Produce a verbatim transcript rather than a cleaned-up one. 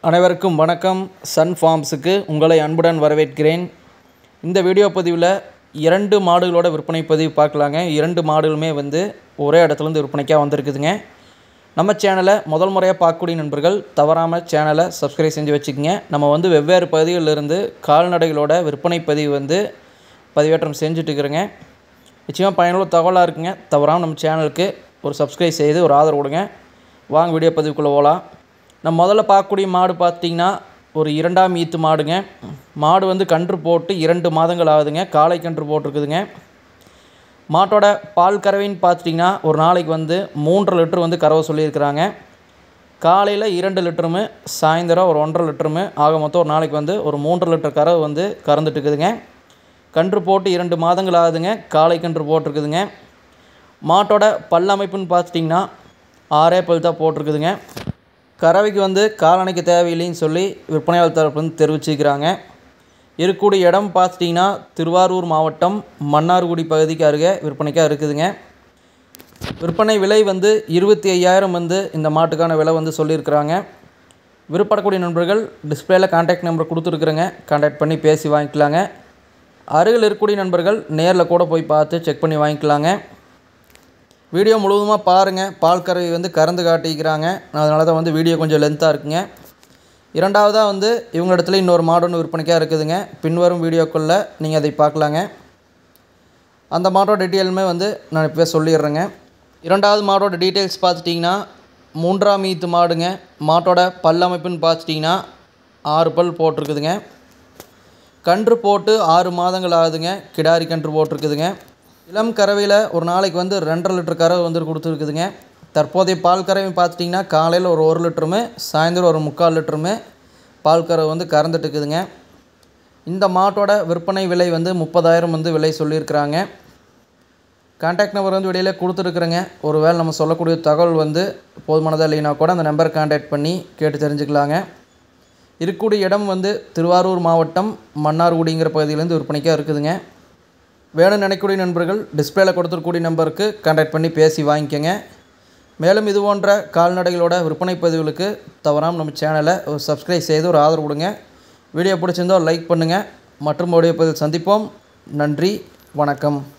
அனைவருக்கும் வணக்கம். சன் ஃபார்ம்ஸுக்கு உங்களை அன்புடன் வரவேற்கிறேன். இந்த வீடியோ பதிவில் இரண்டு மாடுகளோட விற்பனை பதிவு பார்க்கலாங்க. இரண்டு மாடுகளுமே வந்து ஒரே இடத்துலேருந்து விற்பனைக்காக வந்திருக்குதுங்க. நம்ம சேனலை முதல் முறையாக பார்க்கக்கூடிய நண்பர்கள் தவறாமல் சேனலை சப்ஸ்கிரைப் செஞ்சு வச்சுக்கோங்க. நம்ம வந்து வெவ்வேறு பகுதிகளிலிருந்து கால்நடைகளோட விற்பனை பதிவு வந்து பதிவேற்றம் செஞ்சுட்டு இருக்கிறேங்க. நிச்சயமாக பயனுள்ள தகவலாக இருக்குங்க. தவறாமல் நம்ம சேனலுக்கு ஒரு சப்ஸ்கிரைப் செய்து ஒரு ஆதரவு கொடுங்க. வாங்க வீடியோ பதிவுக்குள்ளே போகலாம். நம்ம முதல்ல பார்க்கக்கூடிய மாடு பார்த்திங்கன்னா ஒரு இரண்டாம் ஈத்து மாடுங்க. மாடு வந்து கன்று போட்டு இரண்டு மாதங்கள் ஆகுதுங்க. காளை கன்று போட்டிருக்குதுங்க. மாட்டோட பால் கறவைன்னு பார்த்துட்டிங்கன்னா ஒரு நாளைக்கு வந்து மூன்றரை லிட்டர் வந்து கறவை சொல்லியிருக்கிறாங்க. காலையில் இரண்டு லிட்டருமே சாயந்தரம் ஒரு ஒன்றரை லிட்டருமே ஆக மொத்தம் ஒரு நாளைக்கு வந்து ஒரு மூன்றரை லிட்டர் கறவை வந்து கறந்துட்டு இருக்குதுங்க. கன்று போட்டு இரண்டு மாதங்கள் ஆகுதுங்க. காளை கன்று போட்டிருக்குதுங்க. மாட்டோட பல் அமைப்புன்னு பார்த்துட்டிங்கன்னா ஆறே பல் தான் போட்டிருக்குதுங்க. கறவைக்கு வந்து காலணைக்கு தேவையில்லைன்னு சொல்லி விற்பனையாளர் தரப்பு வந்து தெரிவிச்சிருக்கிறாங்க. இருக்கக்கூடிய இடம் பார்த்துட்டிங்கன்னா திருவாரூர் மாவட்டம் மன்னார்குடி பகுதிக்கு அருகே விற்பனைக்காக இருக்குதுங்க. விற்பனை விலை வந்து இருபத்தி ஐயாயிரம் வந்து இந்த மாட்டுக்கான விலை வந்து சொல்லியிருக்கிறாங்க. விருப்பப்படக்கூடிய நண்பர்கள் டிஸ்பிளேயில் கான்டாக்ட் நம்பர் கொடுத்துருக்குறேங்க. கான்டாக்ட் பண்ணி பேசி வாங்கிக்கலாங்க. அருகில் இருக்கக்கூடிய நண்பர்கள் நேரில் கூட போய் பார்த்து செக் பண்ணி வாங்கிக்கலாங்க. வீடியோ முழுவதுமாக பாருங்கள். பால் கறவை வந்து கறந்து காட்டிக்கிறாங்க. அதனால தான் வந்து வீடியோ கொஞ்சம் லென்த்தாக இருக்குங்க. இரண்டாவதாக வந்து இவங்க இடத்துல இன்னொரு மாடு ஒன்று விற்பனைக்காக இருக்குதுங்க. பின்வரும் வீடியோக்குள்ளே நீங்கள் அதை பார்க்கலாங்க. அந்த மாடோட டீட்டெயிலுமே வந்து நான் இப்போ சொல்லிடுறேங்க. இரண்டாவது மாடோட டீட்டெயில்ஸ் பார்த்துட்டிங்கன்னா மூன்றாம் ஈத்து மாடுங்க. மாட்டோட பல் அமைப்புன்னு பார்த்துட்டிங்கன்னா ஆறு பல் போட்டிருக்குதுங்க. கன்று போட்டு ஆறு மாதங்கள் ஆகுதுங்க. கிடாரி கன்று போட்டிருக்குதுங்க. இளம் கறவையில் ஒரு நாளைக்கு வந்து ரெண்டரை லிட்டர் கறவை வந்து கொடுத்துருக்குதுங்க. தற்போதைய பால் கறவை பார்த்துட்டிங்கன்னா காலையில் ஒரு ஒரு லிட்டருமே சாயந்தரம் ஒரு முக்கால் லிட்டருமே பால் கறவை வந்து கறந்துட்டு இருக்குதுங்க. இந்த மாட்டோட விற்பனை விலை வந்து முப்பதாயிரம் வந்து விலை சொல்லியிருக்கிறாங்க. கான்டாக்ட் நம்பர் வந்து வெளியில் கொடுத்துருக்குறேங்க. ஒரு வேளை நம்ம சொல்லக்கூடிய தகவல் வந்து போதுமானதாக இல்லைன்னா கூட அந்த நம்பரை கான்டாக்ட் பண்ணி கேட்டு தெரிஞ்சுக்கலாங்க. இருக்கக்கூடிய இடம் வந்து திருவாரூர் மாவட்டம் மன்னார்குடிங்கிற பகுதியிலேருந்து விற்பனைக்காக இருக்குதுங்க. வேணும்னு நினைக்கக்கூடிய நண்பர்கள் டிஸ்பிளேயில் கொடுத்துருக்கூடிய நம்பருக்கு கான்டாக்ட் பண்ணி பேசி வாங்கிக்கோங்க. மேலும் இது போன்ற கால்நடைகளோட விற்பனை பதிவுகளுக்கு தவறாமல் நம்ம சேனலை ஒரு சப்ஸ்கிரைப் செய்து ஒரு ஆதரவு கொடுங்க. வீடியோ பிடிச்சிருந்தால் லைக் பண்ணுங்கள். மற்றும் வீடியோ பதிவில் சந்திப்போம். நன்றி, வணக்கம்.